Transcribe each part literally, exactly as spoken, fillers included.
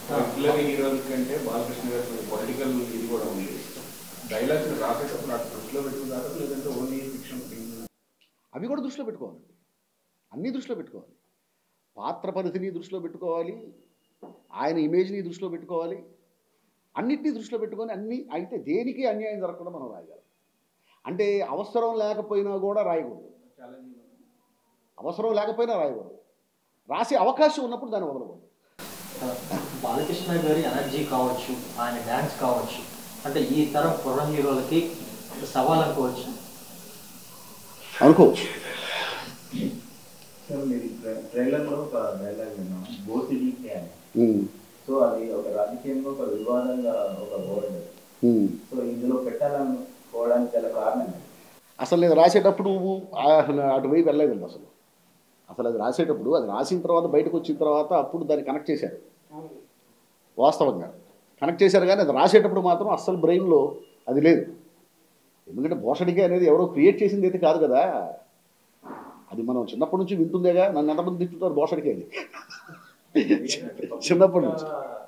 Regular హీరోల కంటే బాలకృష్ణ గారి పొలిటికల్ ఇది కూడా ఉంది. డైలాగ్స్ రాసేటప్పుడు అటు దృష్టిలో పెట్టుకున్నారు, లేదంటే ఓన్లీ ఫిక్షన్ అవి కూడా దృష్టిలో పెట్టుకోవాలండి. అన్నీ దృష్టిలో పెట్టుకోవాలి. పాత్ర పరిధిని దృష్టిలో పెట్టుకోవాలి, ఆయన ఇమేజ్ని దృష్టిలో పెట్టుకోవాలి, అన్నిటినీ దృష్టిలో పెట్టుకొని అన్నీ అయితే దేనికి అన్యాయం జరగకుండా మనం రాయగలం. అంటే అవసరం లేకపోయినా కూడా రాయకూడదు, అవసరం లేకపోయినా రాయకూడదు, రాసే అవకాశం ఉన్నప్పుడు దాన్ని వదలకూడదు. బాలకృష్ణ గారి ఎనర్జీ కావచ్చు, ఆయన డ్యాన్స్ కావచ్చు, అంటే ఈ తరం కుర్ర హీరోలకి సవాల్ అనుకోవచ్చు అనుకోవచ్చు. సార్ మీరు ట్రైలర్లో ఒక డైలాగ్ విన్నాం, బోసిడీ క్యాన్. సో అది ఒక రాజకీయంగా ఒక వివాదంగా ఒక బోర్డు. సో ఇందులో పెట్టాలనుకోవడానికి గల కారణం అసలు నేను రాసేటప్పుడు అటువైపు వెళ్ళలేదండి. అసలు అసలు అది రాసేటప్పుడు అది రాసిన తర్వాత బయటకు వచ్చిన తర్వాత అప్పుడు దాన్ని కనెక్ట్ చేశారు. వాస్తవంగా కనెక్ట్ చేశారు, కానీ అది రాసేటప్పుడు మాత్రం అస్సలు బ్రెయిన్లో అది లేదు. ఎందుకంటే భోషడికే అనేది ఎవరో క్రియేట్ చేసింది అయితే కాదు కదా, అది మనం చిన్నప్పటి నుంచి వింటుందేగా. నన్ను ఎంతమంది తింటుంటారు భోషడికే అది చిన్నప్పటి నుంచి.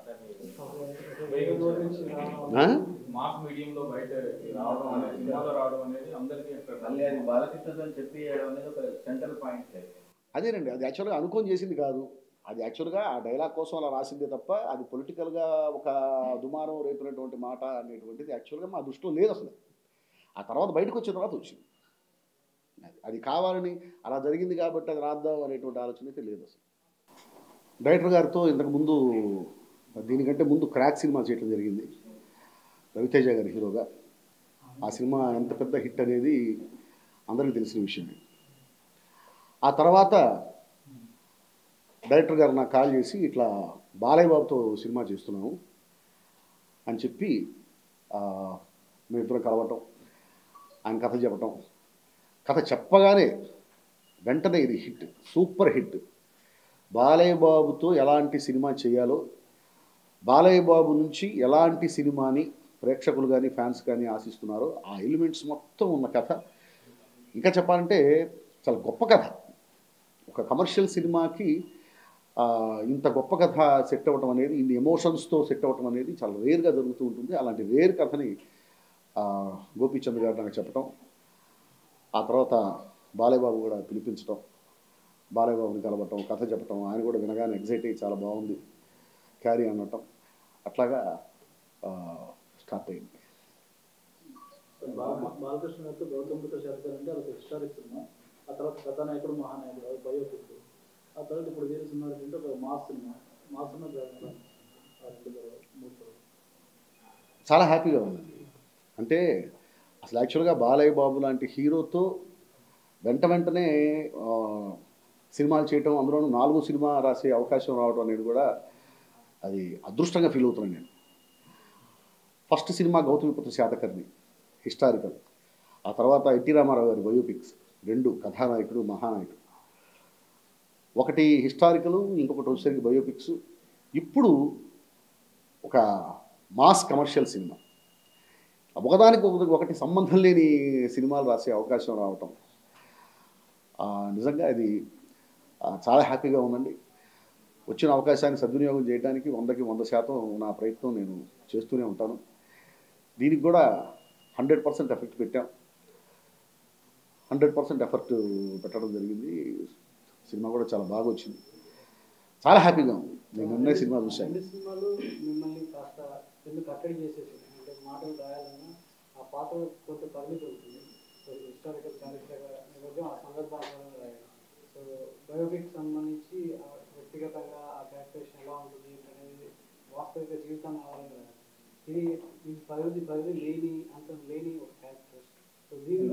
మాస్ మీడియంలో బయట రావడం అనేది, సినిమాలో రావడం అనేది అందరికీ మళ్ళీ అది బాలకృష్ణతో చెప్పి అనేది ఒక సెంట్రల్ పాయింట్. అదేనండి, అది యాక్చువల్గా అనుకోని చేసింది కాదు. అది యాక్చువల్గా ఆ డైలాగ్ కోసం అలా రాసిందే తప్ప అది పొలిటికల్గా ఒక దుమారం రేపినటువంటి మాట అనేటువంటిది యాక్చువల్గా మా దృష్టిలో లేదు అసలు. ఆ తర్వాత బయటకు వచ్చిన తర్వాత వచ్చింది. అది కావాలని అలా జరిగింది కాబట్టి అది రాద్దాం అనేటువంటి ఆలోచన అయితే లేదు అసలు. డైరెక్టర్ గారితో ఇంతకుముందు దీనికంటే ముందు క్రాక్ సినిమా చేయడం జరిగింది, రవితేజ గారి హీరోగా. ఆ సినిమా ఎంత పెద్ద హిట్ అనేది అందరికీ తెలిసిన విషయమే. ఆ తర్వాత డైరెక్టర్ గారు నాకు కాల్ చేసి ఇట్లా బాలయ్య బాబుతో సినిమా చేస్తున్నాము అని చెప్పి మేమిద్దరం కలవటం, ఆయన కథ చెప్పటం. కథ చెప్పగానే వెంటనే ఇది హిట్, సూపర్ హిట్. బాలయ్య బాబుతో ఎలాంటి సినిమా చేయాలో, బాలయ్య బాబు నుంచి ఎలాంటి సినిమాని ప్రేక్షకులు కానీ ఫ్యాన్స్ కానీ ఆశిస్తున్నారో ఆ ఎలిమెంట్స్ మొత్తం ఉన్న కథ. ఇంకా చెప్పాలంటే చాలా గొప్ప కథ. ఒక కమర్షియల్ సినిమాకి ఇంత గొప్ప కథ సెట్ అవ్వటం అనేది, ఇన్ని ఎమోషన్స్తో సెట్ అవ్వటం అనేది చాలా రేర్గా జరుగుతూ ఉంటుంది. అలాంటి రేర్ కథని గోపీచంద్ గారు నాకు చెప్పటం, ఆ తర్వాత బాలయ్య బాబు కూడా పిలిపించటం, బాలయ్య బాబుని కలవటం, కథ చెప్పటం, ఆయన కూడా వినగానే ఎగ్జైట్ అయ్యి చాలా బాగుంది క్యారీ అనటం, అట్లాగా స్టార్ట్ అయింది. బాలకృష్ణ గారితో గౌతమ్తో చేస్తారంటే అది హిస్టారిక్ సినిమా. ఆ తర్వాత కథానాయకుడు మహానాయకుడు అది బయోపిక్. ఆ తర్వాత ఇప్పుడు వేరే సినిమా ఏంటంటే ఒక మాస్ సినిమా. మాస్ సినిమా చాలా హ్యాపీగా ఉందండి. అంటే అసలు యాక్చువల్గా బాలయ్య బాబు లాంటి హీరోతో వెంట వెంటనే సినిమాలు చేయటం, అందులోనూ నాలుగో సినిమా రాసే అవకాశం రావడం అనేది కూడా అది అదృష్టంగా ఫీల్ అవుతున్నాను నేను. First cinema Gautamiputra Satakarni, historical. ఆ తర్వాత ఎన్టీ రామారావు గారి బయోపిక్స్, రెండు కథానాయకుడు మహానాయకుడు. ఒకటి హిస్టారికల్, ఇంకొకటి వచ్చేసరికి బయోపిక్స్. ఇప్పుడు ఒక మాస్ కమర్షియల్ సినిమా, ఒకదానికి ఒకటి సంబంధం లేని సినిమాలు రాసే అవకాశం రావటం నిజంగా అది చాలా హ్యాపీగా ఉందండి. వచ్చిన అవకాశాన్ని సద్వినియోగం చేయడానికి వందకి వంద శాతం నా ప్రయత్నం నేను చేస్తూనే ఉంటాను. దీనికి కూడా హండ్రెడ్ పర్సెంట్ ఎఫెక్ట్ పెట్టాం, హండ్రెడ్ పర్సెంట్ ఎఫర్ట్ పెట్టడం జరిగింది. సినిమా కూడా చాలా బాగా వచ్చింది, చాలా హ్యాపీగా ఉంది. నేను నిన్నే సినిమా చూశాను. సినిమాలు మిమ్మల్ని కాస్త ఎందుకు కట్టడి చేసేసి, అంటే మాటలు రాయాలన్నా ఆ పాత్ర కొంత పరిమితి ఉంటుంది. హిస్టారికల్ క్యారెక్టర్గా ఆ సందర్భాలను రాయాలి. సో బయోపిక్ సంబంధించి వ్యక్తిగతంగా ఆ క్యారెక్టరేషన్ ఎలా ఉంటుంది అనేది వాస్తవిక జీవితాన్ని ఆధారంగా రాయాలి. ఇది ఇది పరిధి పరిధి లేని అంత లేని ఒక క్యారెక్టర్. సో దీని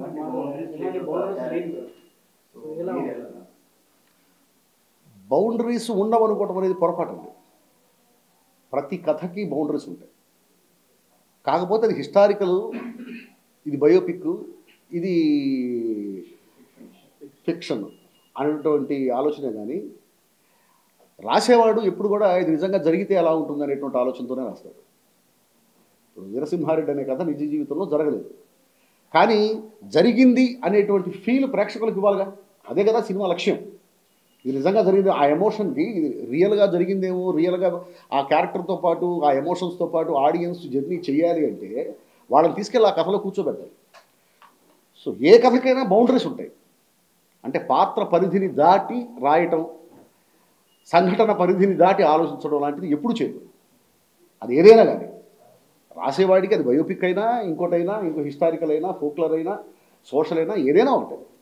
ఎలా బౌండరీస్ ఉండవనుకోవటం అనేది పొరపాటు అండి. ప్రతి కథకి బౌండరీస్ ఉంటాయి. కాకపోతే అది హిస్టారికల్, ఇది బయోపిక్, ఇది ఫిక్షన్ అనేటువంటి ఆలోచనే కానీ రాసేవాడు ఎప్పుడు కూడా ఇది నిజంగా జరిగితే ఎలా ఉంటుంది అనేటువంటి ఆలోచనతోనే రాస్తాడు. ఇప్పుడు వీరసింహారెడ్డి అనే కథ నిజ జీవితంలో జరగలేదు, కానీ జరిగింది అనేటువంటి ఫీల్ ప్రేక్షకులకు ఇవ్వాలిగా. అదే కదా సినిమా లక్ష్యం. ఇది నిజంగా జరిగింది, ఆ ఎమోషన్కి ఇది రియల్గా జరిగిందేమో, రియల్గా ఆ క్యారెక్టర్తో పాటు ఆ ఎమోషన్స్తో పాటు ఆడియన్స్ జర్నీ చేయాలి అంటే వాళ్ళని తీసుకెళ్ళి ఆ కథలో కూర్చోబెట్టాలి. సో ఏ కథకైనా బౌండరీస్ ఉంటాయి. అంటే పాత్ర పరిధిని దాటి రాయటం, సంఘటన పరిధిని దాటి ఆలోచించడం లాంటిది ఎప్పుడు చేయదు. అది ఏదైనా కానీ రాసేవాడికి అది బయోపిక్ అయినా, ఇంకోటైనా, ఇంకో హిస్టారికల్ అయినా, ఫోక్లర్ అయినా, సోషల్ అయినా, ఏదైనా ఉంటుంది.